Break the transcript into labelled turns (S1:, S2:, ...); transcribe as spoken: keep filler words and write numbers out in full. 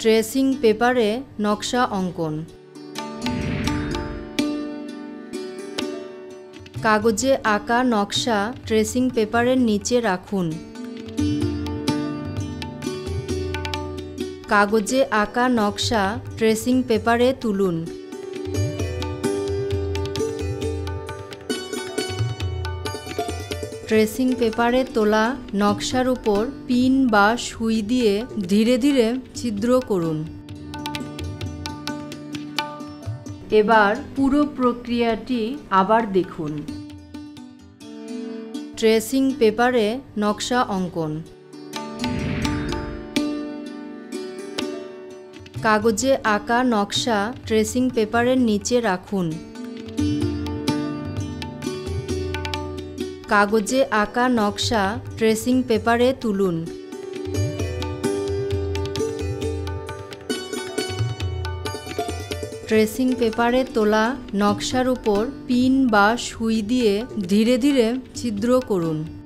S1: Tracing পেপারে নকশা অঙ্কন। কাগজে আঁকা নকশা ট্রেসিং পেপারের নিচে রাখুন। কাগজে আঁকা নকশা ট্রেসিং পেপারে তুলুন। ট্রেসিং পেপারে তোলা নকশার উপর পিন বা সুই দিয়ে ধীরে ধীরে ছিদ্র করুন। এবার পুরো প্রক্রিয়াটি আবার দেখুন। ট্রেসিং পেপারে নকশা অঙ্কন। কাগজে আঁকা নকশা ট্রেসিং পেপারের নিচে রাখুন। কাগজে আঁকা নকশা ট্রেসিং পেপারে তুলুন। ট্রেসিং পেপারে তোলা নকশার উপর পিন বা সুই দিয়ে ধীরে ধীরে ছিদ্র করুন।